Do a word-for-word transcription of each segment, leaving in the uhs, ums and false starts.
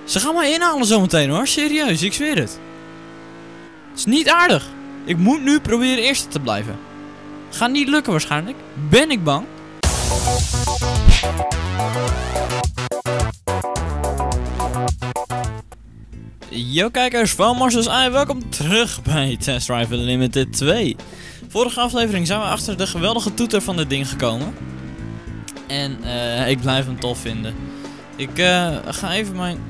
Ze gaan mij inhalen zometeen hoor, serieus, ik zweer het. Het is niet aardig. Ik moet nu proberen eerste te blijven. Gaat niet lukken waarschijnlijk. Ben ik bang. Yo kijkers van Marcels en welkom terug bij Test Drive Unlimited twee. Vorige aflevering zijn we achter de geweldige toeter van dit ding gekomen. En uh, ik blijf hem tof vinden. Ik uh, ga even mijn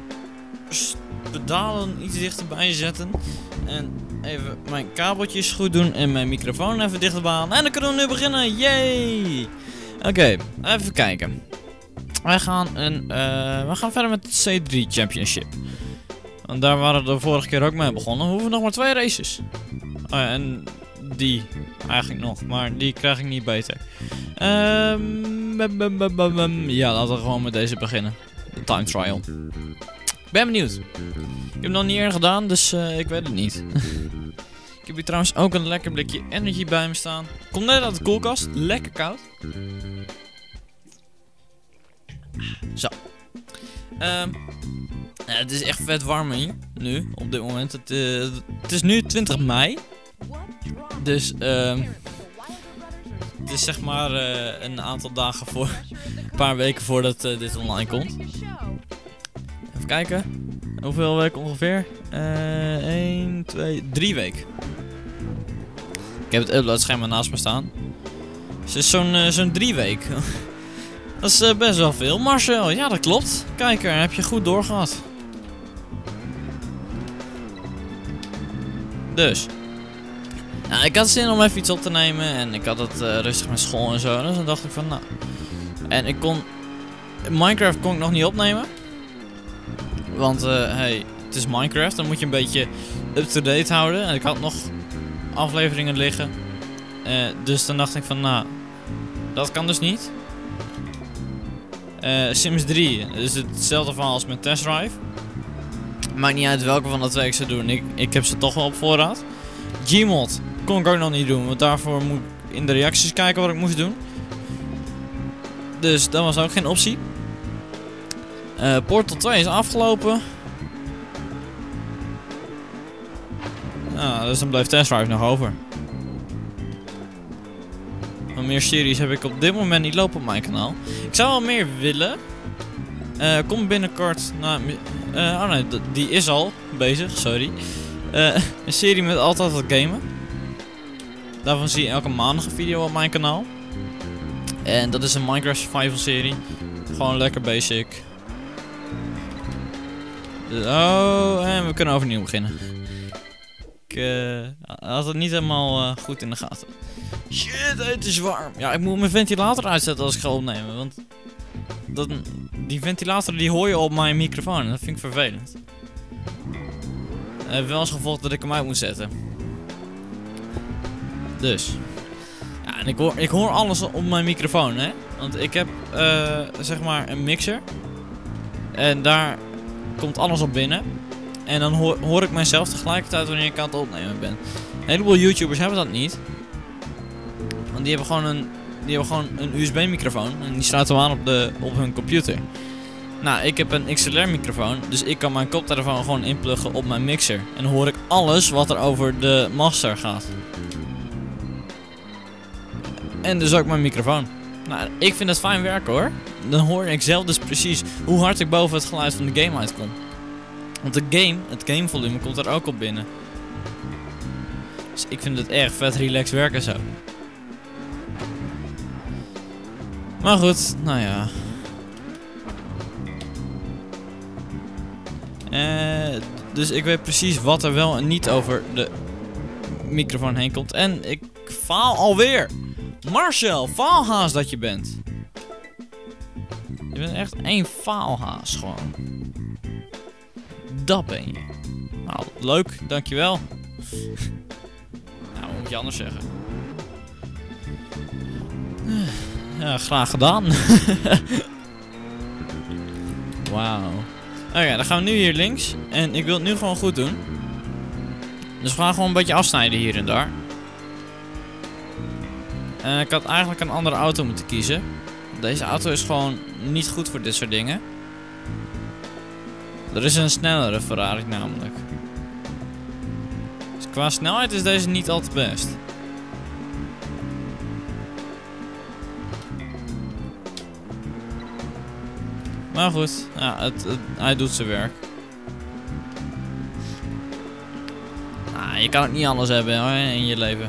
pedalen iets dichterbij zetten. En even mijn kabeltjes goed doen en mijn microfoon even dichterbij halen. En dan kunnen we nu beginnen. Yay! Oké, okay, even kijken. Wij gaan, een, uh, we gaan verder met het C drie Championship. Want daar waren we de vorige keer ook mee begonnen. We hoeven nog maar twee races. Oh ja, en die eigenlijk nog. Maar die krijg ik niet beter. Um, bum, bum, bum, bum, bum. Ja, laten we gewoon met deze beginnen. De time trial. Ik ben benieuwd. Ik heb hem nog niet eerder gedaan, dus uh, ik weet het niet. Ik heb hier trouwens ook een lekker blikje energy bij me staan. Komt net uit de koelkast. Lekker koud. Zo. Um, ja, het is echt vet warm hier. Nu, op dit moment. Het, uh, het is nu twintig mei. Dus, um, het is zeg maar uh, een aantal dagen voor. Een paar weken voordat uh, dit online komt. Even kijken. Hoeveel weken ongeveer? Uh, één, twee, drie weken. Ik heb het uploadscherm naast me staan. Dus het is zo'n uh, zo'n drie weken. Dat is uh, best wel veel. Marcel, ja dat klopt. Kijker, heb je goed doorgehad. Dus. Nou, ik had zin om even iets op te nemen. En ik had het uh, rustig met school en zo. Dus dan dacht ik van nou. En ik kon. Minecraft kon ik nog niet opnemen. Want uh, hey, het is Minecraft. Dan moet je een beetje up-to-date houden. En ik had nog afleveringen liggen. Uh, dus dan dacht ik van nou. Dat kan dus niet. Uh, Sims drie is hetzelfde verhaal als met Test Drive. Maakt niet uit welke van de twee ik zou doen. Ik, ik heb ze toch wel op voorraad. Gmod kon ik ook nog niet doen. Want daarvoor moet ik in de reacties kijken wat ik moest doen. Dus dat was ook geen optie. Uh, Portal twee is afgelopen. Nou, dus dan blijft Test Drive nog over. Maar meer series heb ik op dit moment niet lopen op mijn kanaal. Ik zou wel meer willen. Uh, kom binnenkort naar... Uh, oh nee, die is al bezig, sorry. Uh, een serie met altijd wat gamen. Daarvan zie je elke maandag een video op mijn kanaal. En dat is een Minecraft Survival serie. Gewoon lekker basic. Dus, oh, en we kunnen overnieuw beginnen. Ik uh, had het niet helemaal uh, goed in de gaten. Shit, het is warm. Ja, ik moet mijn ventilator uitzetten als ik ga opnemen. Want dat, die ventilator die hoor je op mijn microfoon. En dat vind ik vervelend. Het heeft wel als gevolg dat ik hem uit moet zetten. Dus. Ja, en ik hoor, ik hoor alles op mijn microfoon, hè. Want ik heb, uh, zeg maar, een mixer. En daar komt alles op binnen. En dan hoor, hoor ik mijzelf tegelijkertijd wanneer ik aan het opnemen ben. Een heleboel YouTubers hebben dat niet. Want die hebben gewoon een, die hebben gewoon een U S B-microfoon. En die sluiten hem aan op, de, op hun computer. Nou, ik heb een X L R-microfoon. Dus ik kan mijn koptelefoon gewoon inpluggen op mijn mixer. En dan hoor ik alles wat er over de master gaat. En dus ook mijn microfoon. Nou, ik vind het fijn werken hoor. Dan hoor ik zelf dus precies hoe hard ik boven het geluid van de game uitkom. Want de game, het gamevolume komt er ook op binnen. Dus ik vind het erg vet relaxed werken zo. Maar goed, nou ja. Uh, dus ik weet precies wat er wel en niet over de microfoon heen komt. En ik faal alweer. Marcel, faalhaas dat je bent. Je bent echt één faalhaas gewoon. Dat ben je. Nou, leuk, dankjewel. Nou, wat moet je anders zeggen? Ja, graag gedaan. Wauw. Oké, dan gaan we nu hier links. En ik wil het nu gewoon goed doen. Dus we gaan gewoon een beetje afsnijden hier en daar. En ik had eigenlijk een andere auto moeten kiezen. Deze auto is gewoon niet goed voor dit soort dingen. Er is een snellere Ferrari namelijk. Dus qua snelheid is deze niet al te best. Maar goed, ja, het, het, hij doet zijn werk. Ah, je kan het niet alles hebben hoor, in je leven.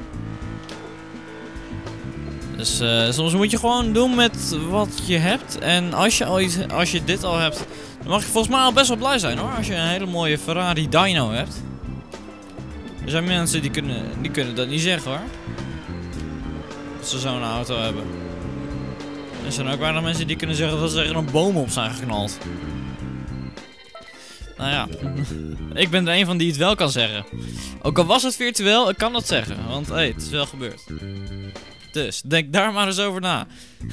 Dus uh, soms moet je gewoon doen met wat je hebt. En als je, al iets, als je dit al hebt, dan mag je volgens mij al best wel blij zijn hoor. Als je een hele mooie Ferrari Dyno hebt. Er zijn mensen die kunnen, die kunnen dat niet zeggen hoor. Dat ze zo'n auto hebben. Er zijn ook weinig mensen die kunnen zeggen dat ze er een boom op zijn geknald. Nou ja, ik ben er een van die het wel kan zeggen. Ook al was het virtueel, ik kan dat zeggen. Want hé, hey, het is wel gebeurd. Dus, denk daar maar eens over na.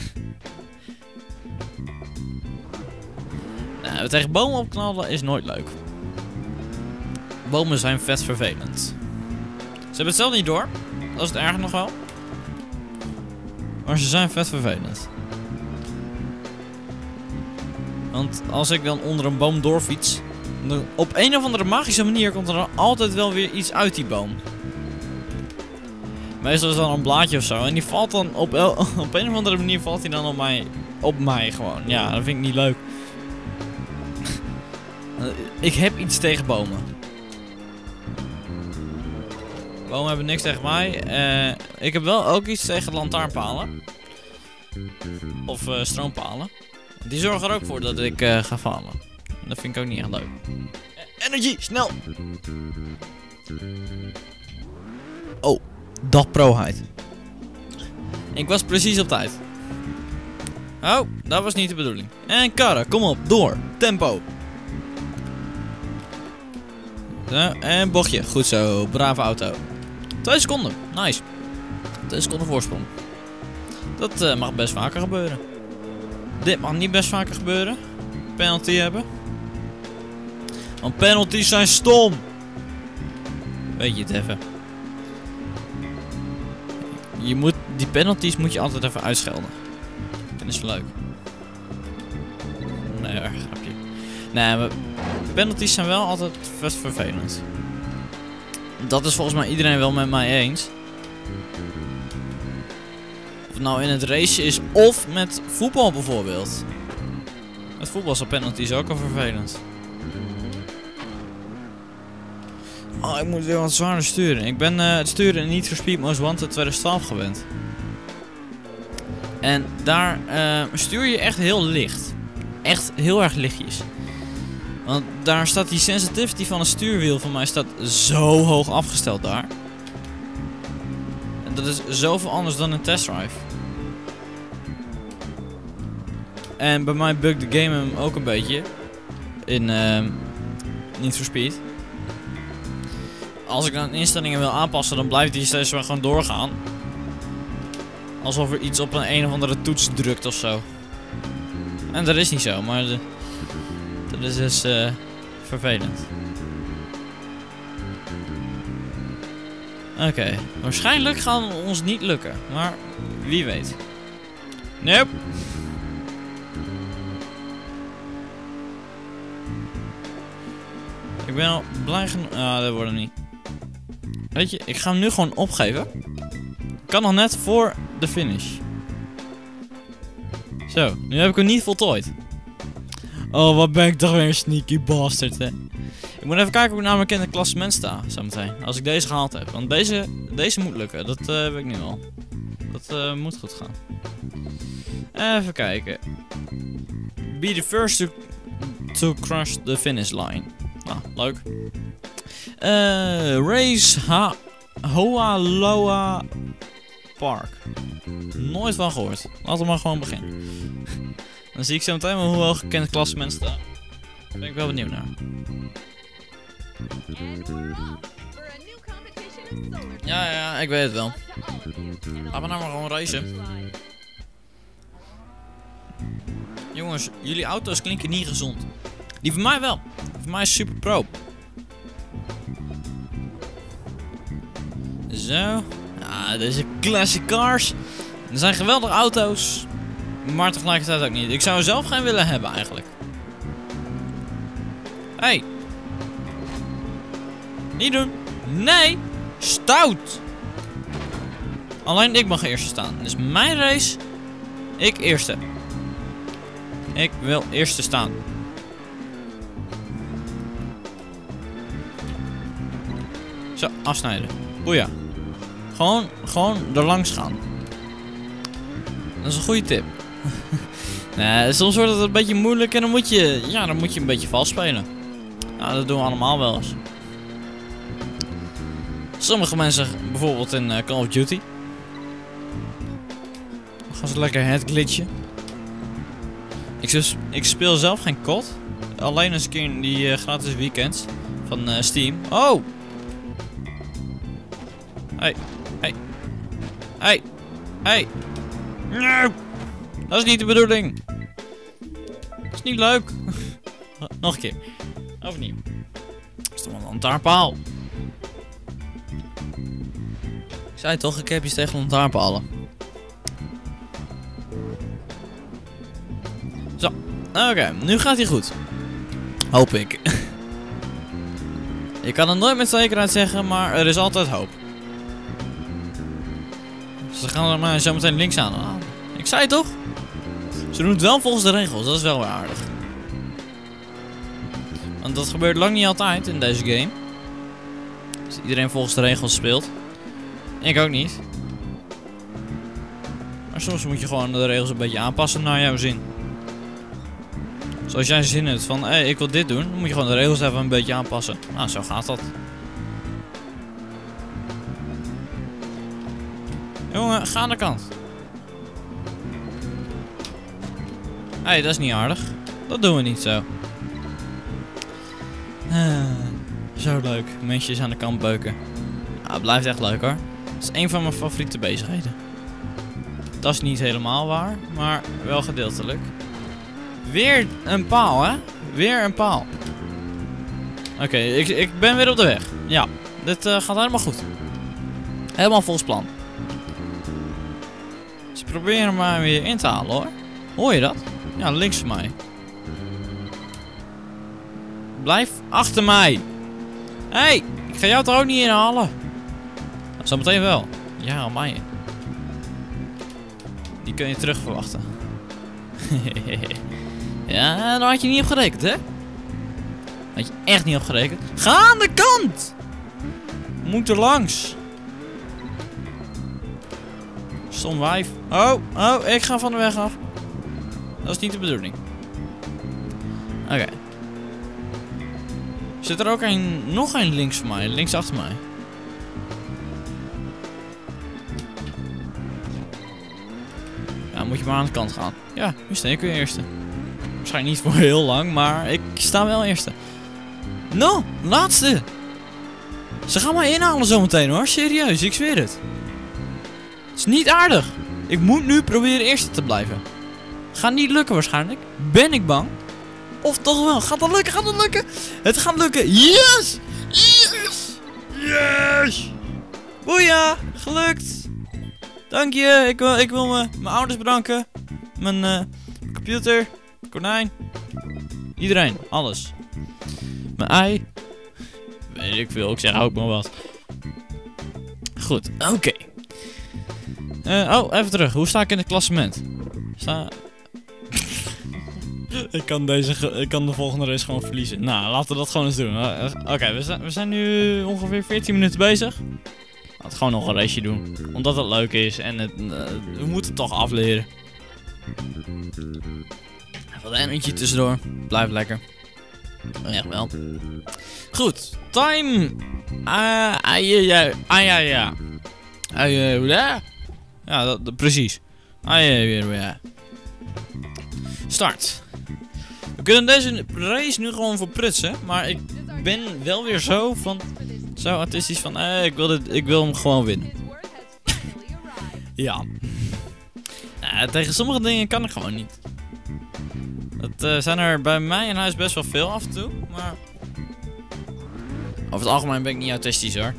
Nou, tegen bomen opknallen is nooit leuk. Bomen zijn vet vervelend. Ze hebben het zelf niet door. Dat is het erg nog wel. Maar ze zijn vet vervelend. Want als ik dan onder een boom doorfiets, dan op een of andere magische manier komt er dan altijd wel weer iets uit die boom. Meestal is dan een blaadje of zo en die valt dan op, el op een of andere manier valt hij dan op mij, op mij gewoon. Ja, dat vind ik niet leuk. Ik heb iets tegen bomen. Bomen hebben niks tegen mij. Uh, ik heb wel ook iets tegen lantaarnpalen. Of uh, stroompalen. Die zorgen er ook voor dat ik uh, ga vallen. Dat vind ik ook niet echt leuk. Energy, snel! Oh, dat proheid. Ik was precies op tijd. Oh, dat was niet de bedoeling. En karren, kom op, door. Tempo. Zo, en bochtje. Goed zo, brave auto. Twee seconden, nice. Twee seconden voorsprong. Dat uh, mag best vaker gebeuren. Dit mag niet best vaker gebeuren. Penalty hebben. Want penalties zijn stom. Weet je het even. Je moet, die penalties moet je altijd even uitschelden. Dat is leuk. Nee, erg grapje. Nee, maar penalties zijn wel altijd vet vervelend. Dat is volgens mij iedereen wel met mij eens. Of het nou in het race is of met voetbal bijvoorbeeld. Met voetbal zijn penalties ook al vervelend. Oh, ik moet weer wat zwaarder sturen. Ik ben uh, het sturen in Need for Speed Most Wanted twintig twaalf gewend. En daar uh, stuur je echt heel licht. Echt heel erg lichtjes. Want daar staat die sensitivity van het stuurwiel van mij staat zo hoog afgesteld daar. En dat is zoveel anders dan een test drive. En bij mij bugt de game hem ook een beetje. In uh, Need for Speed. Als ik dan instellingen wil aanpassen, dan blijft die steeds wel gewoon doorgaan. Alsof er iets op een een of andere toets drukt of zo. En dat is niet zo, maar de, dat is dus uh, vervelend. Oké, okay. Waarschijnlijk gaat het ons niet lukken, maar wie weet. Nope. Ik ben al blij genoeg. Ah, dat wordt hem niet. Weet je, ik ga hem nu gewoon opgeven. Ik kan nog net voor de finish. Zo, nu heb ik hem niet voltooid. Oh, wat ben ik toch weer een sneaky bastard, hè. Ik moet even kijken hoe ik namelijk in het klassement sta, zometeen. Als ik deze gehaald heb. Want deze, deze moet lukken, dat uh, weet ik nu al. Dat uh, moet goed gaan. Even kijken. Be the first to, to cross the finish line. Nou, leuk. Uh, race ha Hoaloa Park. Nooit van gehoord. Laten we maar gewoon beginnen. Dan zie ik zo meteen wel hoe hoog ik in het klassement sta. Daar ben ik wel benieuwd naar. Ja, ja, ik weet het wel. Laten we nou maar gewoon racen. Jongens, jullie auto's klinken niet gezond. Die van mij wel. Die van mij is super pro. Zo. Ja, deze classic cars. Er zijn geweldige auto's. Maar tegelijkertijd ook niet. Ik zou er zelf geen willen hebben eigenlijk. Hey. Niet doen. Nee. Stout. Alleen ik mag eerst staan. Dit is mijn race. Ik eerste. Ik wil eerste staan. Zo, afsnijden. Boeia. Gewoon, gewoon er langs gaan. Dat is een goede tip. Nee, soms wordt het een beetje moeilijk en dan moet je, ja, dan moet je een beetje vals spelen. Nou, dat doen we allemaal wel eens. Sommige mensen, bijvoorbeeld in uh, Call of Duty. Dan gaan ze lekker het glitchen. Ik, dus, ik speel zelf geen C O D. Alleen eens een keer in die uh, gratis weekends van uh, Steam. Oh! Hey, hey, hey, hey. No! Dat is niet de bedoeling. Dat is niet leuk. Nog een keer. Overnieuw. Dat is toch wel een lantaarnpaal. Ik zei toch, ik heb iets tegen lantaarnpalen. Zo. Oké, okay, nu gaat hij goed. Hoop ik. Je kan het nooit met zekerheid zeggen, maar er is altijd hoop. Ze gaan er maar zo meteen links aan. Ah, ik zei het toch? Ze doen het wel volgens de regels, dat is wel weer aardig. Want dat gebeurt lang niet altijd in deze game. Dus iedereen volgens de regels speelt. Ik ook niet. Maar soms moet je gewoon de regels een beetje aanpassen naar jouw zin. Zoals jij zin hebt van, hé, hey, ik wil dit doen, dan moet je gewoon de regels even een beetje aanpassen. Nou, zo gaat dat. Jongen, ga aan de kant. Hé, hey, dat is niet aardig. Dat doen we niet zo. Uh, zo leuk. Mensjes aan de kant beuken. Ah, het blijft echt leuk hoor. Dat is een van mijn favoriete bezigheden. Dat is niet helemaal waar, maar wel gedeeltelijk. Weer een paal, hè? Weer een paal. Oké, okay, ik, ik ben weer op de weg. Ja, dit uh, gaat helemaal goed. Helemaal volgens plan. Ze proberen maar weer in te halen hoor. Hoor je dat? Ja, links van mij. Blijf achter mij. Hé, hey, ik ga jou toch ook niet inhalen? Zometeen wel. Ja, mij. Die kun je terug verwachten. Ja, daar had je niet op gerekend, hè? Had je echt niet op gerekend. Ga aan de kant! Moet er langs. Stom wijf. Oh, oh, ik ga van de weg af. Dat is niet de bedoeling. Oké. Okay. Zit er ook een, nog een links van mij, links achter mij. Ja, moet je maar aan de kant gaan. Ja, nu sta ik weer eerste. Waarschijnlijk niet voor heel lang, maar ik sta wel eerste. No, laatste. Ze gaan mij inhalen zometeen hoor, serieus, ik zweer het. Het is niet aardig. Ik moet nu proberen eerste te blijven. Gaat niet lukken waarschijnlijk. Ben ik bang. Of toch wel. Gaat dat lukken? Gaat dat lukken? Het gaat lukken. Yes! Yes! Yes! Boeia! Gelukt! Dank je. Ik wil, ik wil me, mijn ouders bedanken. Mijn uh, computer. Konijn. Iedereen. Alles. Mijn ei. Weet ik veel. Ik zeg ook maar wat. Goed. Oké. Okay. Uh, oh, even terug. Hoe sta ik in het klassement? Sta... ik, kan deze ik kan de volgende race gewoon verliezen. Nou, laten we dat gewoon eens doen. Uh, Oké, okay, we, zijn, we zijn nu ongeveer veertien minuten bezig. Laten we gewoon nog een raceje doen. Omdat het leuk is en het, uh, we moeten het toch afleren. Even een eentje tussendoor. Blijft lekker. Echt wel. Goed. Time. Ah, ah, ja, ja. Ah, ja, ja. Ah, ja, ja. Ja, dat, dat, precies. Ah, ja, ja, ja. Start. We kunnen deze race nu gewoon verprutsen, maar ik ben wel weer zo van, zo artistisch van, eh, ik wil dit, ik wil hem gewoon winnen. Ja. Nou, tegen sommige dingen kan ik gewoon niet. Dat uh, zijn er bij mij in huis best wel veel af en toe, maar over het algemeen ben ik niet autistisch hoor.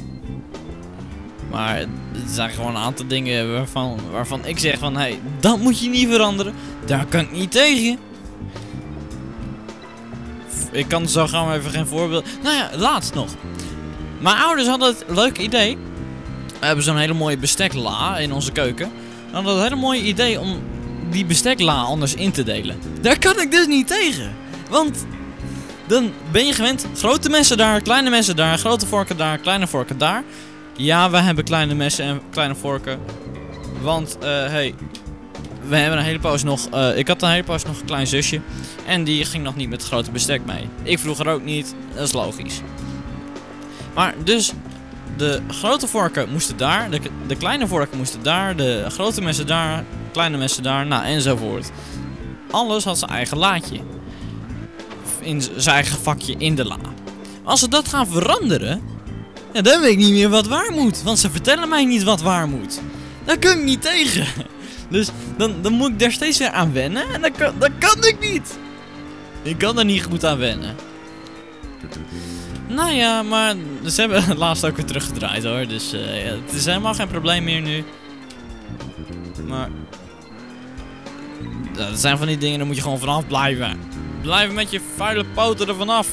Maar er zijn gewoon een aantal dingen waarvan, waarvan ik zeg van, hé, hey, dat moet je niet veranderen. Daar kan ik niet tegen. ik kan zo gaan we even geen voorbeeld. Nou ja, laatst nog. Mijn ouders hadden het leuke idee. We hebben zo'n hele mooie bestekla in onze keuken. We hadden het hele mooie idee om die bestekla anders in te delen. Daar kan ik dus niet tegen. Want dan ben je gewend. Grote messen daar, kleine messen daar, grote vorken daar, kleine vorken daar. Ja, we hebben kleine messen en kleine vorken. Want, uh, hey, we hebben een hele poos nog, uh, ik had een hele poos nog een klein zusje. En die ging nog niet met het grote bestek mee. Ik vroeger ook niet, dat is logisch. Maar dus, de grote vorken moesten daar, de, de kleine vorken moesten daar, de grote messen daar, kleine messen daar, nou enzovoort. Alles had zijn eigen laadje. In zijn eigen vakje in de la. Als ze dat gaan veranderen, ja, dan weet ik niet meer wat waar moet. Want ze vertellen mij niet wat waar moet. Daar kan ik niet tegen. Dus dan, dan moet ik daar steeds weer aan wennen. En dat kan, dat kan ik niet. Ik kan er niet goed aan wennen. Nou ja, maar ze hebben het laatst ook weer teruggedraaid hoor. Dus uh, ja, het is helemaal geen probleem meer nu. Maar ja, dat zijn van die dingen, daar moet je gewoon vanaf blijven. Blijf met je vuile poten er vanaf.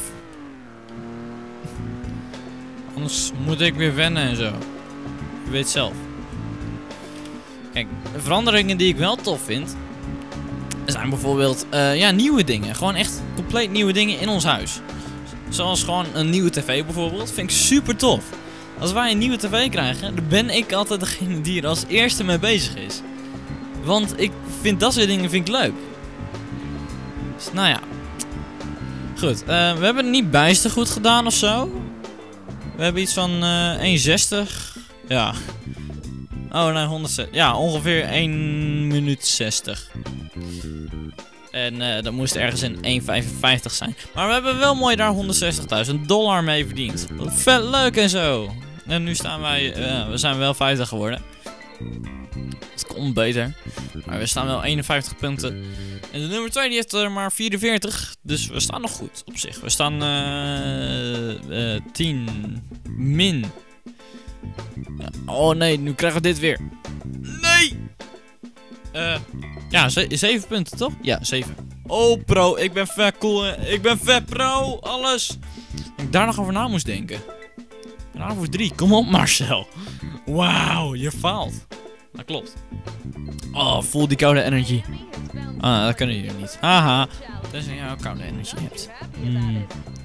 Anders moet ik weer wennen en zo. Je weet zelf. Kijk, veranderingen die ik wel tof vind, zijn bijvoorbeeld uh, ja, nieuwe dingen. Gewoon echt compleet nieuwe dingen in ons huis. Zoals gewoon een nieuwe tv bijvoorbeeld. Vind ik super tof. Als wij een nieuwe tv krijgen, dan ben ik altijd degene die er als eerste mee bezig is. Want ik vind dat soort dingen vind ik leuk. Dus nou ja. Goed, uh, we hebben het niet bijster goed gedaan of zo. We hebben iets van uh, één komma zestig. Ja. Oh nee, honderdzestig. Ja, ongeveer één minuut zestig. En uh, dat moest ergens in één komma vijfenvijftig zijn. Maar we hebben wel mooi daar honderdzestigduizend dollar mee verdiend. Wat vet leuk en zo. En nu staan wij, uh, we zijn wel vijftig geworden. Het komt beter. Maar we staan wel eenenvijftig punten. En de nummer twee die heeft er maar vierenveertig. Dus we staan nog goed op zich. We staan uh, uh, tien min. Ja. Oh nee, nu krijgen we dit weer. Nee! Uh, ja, zeven punten toch? Ja, zeven. Oh pro, ik ben vet cool. Ik ben vet pro, alles. Dat ik daar nog over na moest denken. Nou voor drie, kom op Marcel. Wauw, je faalt. Dat klopt. Oh, voel die koude energy. Ah, dat kunnen jullie niet. Haha. Tenzij jij ook koude energy hebt. Mm.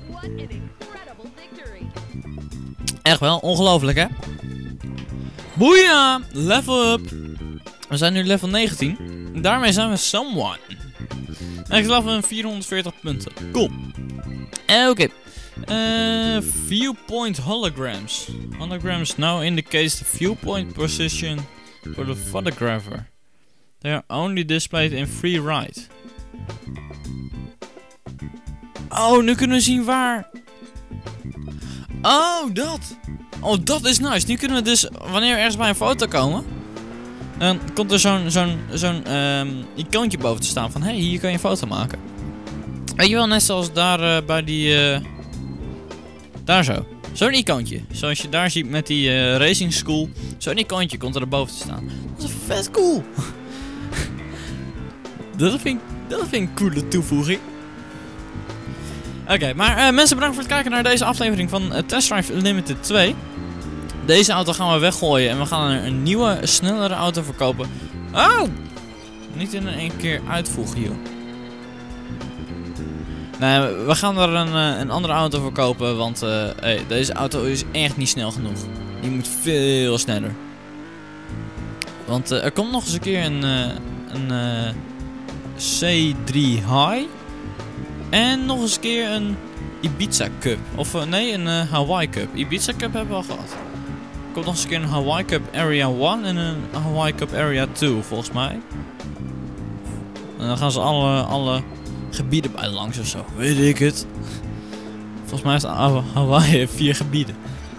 Echt wel, ongelooflijk hè? Boeia! Level up! We zijn nu level negentien. En daarmee zijn we someone. En ik geloof we vierhonderdveertig punten. Cool. Oké. Okay. Uh, viewpoint holograms. Holograms now indicates the viewpoint position for the photographer. They are only displayed in free ride. Oh, nu kunnen we zien waar. Oh, dat. Oh, dat is nice. Nu kunnen we dus, wanneer we ergens bij een foto komen, dan komt er zo'n zo'n zo'n um, icoontje boven te staan van, hé, hey, hier kan je een foto maken. Weet je wel, net zoals daar uh, bij die, uh, daar zo. Zo'n icoontje. Zoals je daar ziet met die uh, racing school. Zo'n icoontje komt er erboven te staan. Dat is vet cool. dat, vind ik, dat vind ik een coole toevoeging. Oké, okay, maar uh, mensen, bedankt voor het kijken naar deze aflevering van uh, Test Drive Unlimited twee. Deze auto gaan we weggooien en we gaan er een nieuwe, snellere auto verkopen. Oh! Niet in één keer uitvoegen, joh. Nee, we gaan er een, een andere auto voor kopen, want uh, hey, deze auto is echt niet snel genoeg. Die moet veel sneller. Want uh, er komt nog eens een keer een, uh, een uh, C drie High. En nog eens een keer een Ibiza Cup. Of uh, nee, een uh, Hawaii Cup. Ibiza Cup hebben we al gehad. Er komt nog eens een keer een Hawaii Cup Area één en een Hawaii Cup Area twee, volgens mij. En dan gaan ze alle... alle gebieden bij langs of zo, weet ik het. Volgens mij heeft Hawaii vier gebieden.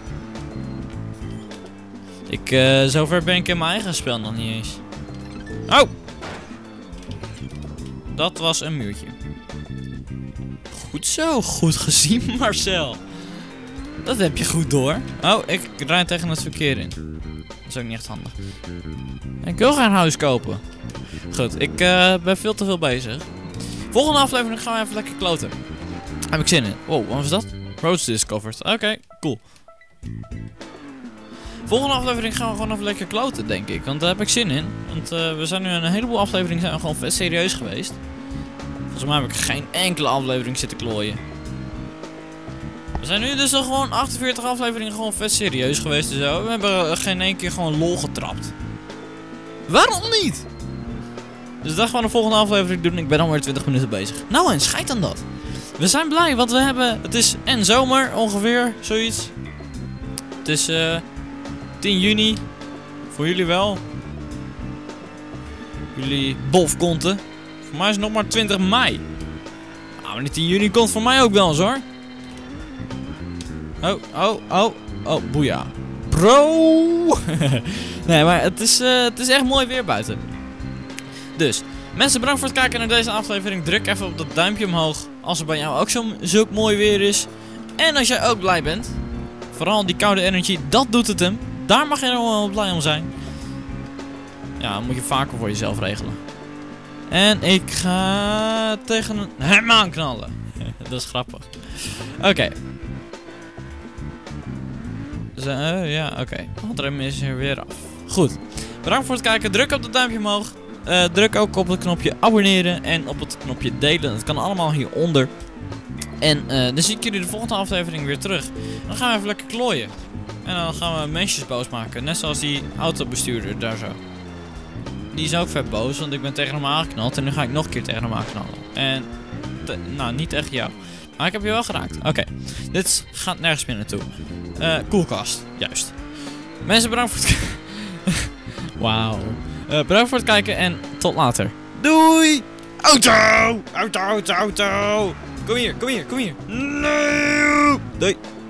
Ik, uh, zover ben ik in mijn eigen spel nog niet eens. Oh! Dat was een muurtje. Goed zo, goed gezien Marcel. Dat heb je goed door. Oh, ik rijd tegen het verkeer in. Dat is ook niet echt handig. Ik wil geen huis kopen. Goed, ik uh, ben veel te veel bezig. Volgende aflevering gaan we even lekker kloten. Heb ik zin in. Wow, wat was dat? Roads discovered. Oké, okay, cool. Volgende aflevering gaan we gewoon even lekker kloten, denk ik. Want daar heb ik zin in. Want uh, we zijn nu een heleboel afleveringen zijn we gewoon vet serieus geweest. Volgens mij heb ik geen enkele aflevering zitten klooien. We zijn nu dus al gewoon achtenveertig afleveringen gewoon vet serieus geweest en zo. We hebben uh, geen één keer gewoon lol getrapt. Waarom niet? Dus dat gaan we de volgende aflevering doen. Ik ben alweer twintig minuten bezig. Nou en scheid aan dat. We zijn blij, want we hebben... Het is en zomer ongeveer, zoiets. Het is uh, tien juni. Voor jullie wel. Jullie bofkonten. Voor mij is het nog maar twintig mei. Nou, maar die tien juni komt voor mij ook wel eens hoor. Oh, oh, oh, oh, boeia. Bro! Nee, maar het is, uh, het is echt mooi weer buiten. Dus, mensen, bedankt voor het kijken naar deze aflevering. Druk even op dat duimpje omhoog als er bij jou ook zo'n zulk mooi weer is. En als jij ook blij bent, vooral die koude energy, dat doet het hem. Daar mag je er wel blij om zijn. Ja, dan moet je vaker voor jezelf regelen. En ik ga tegen een hem aanknallen. Dat is grappig. Oké. Okay. Zo, uh, ja, oké. Okay. Het rem is er weer af. Goed. Bedankt voor het kijken. Druk op dat duimpje omhoog. Uh, druk ook op het knopje abonneren en op het knopje delen. Dat kan allemaal hieronder. En uh, dan zie ik jullie de volgende aflevering weer terug. Dan gaan we even lekker klooien. En dan gaan we mensjes boos maken. Net zoals die autobestuurder daar zo. Die is ook vet boos, want ik ben tegen hem aangeknald. En nu ga ik nog een keer tegen hem aanknallen. En, te, nou, niet echt jou. Maar ik heb je wel geraakt. Oké, okay. Dit gaat nergens meer naartoe. Uh, koelkast, juist. Mensen, bedankt voor het kijken. Wauw. Uh, bedankt voor het kijken en tot later. Doei! Auto! Auto, auto, auto! Kom hier, kom hier, kom hier. Nee! Doei!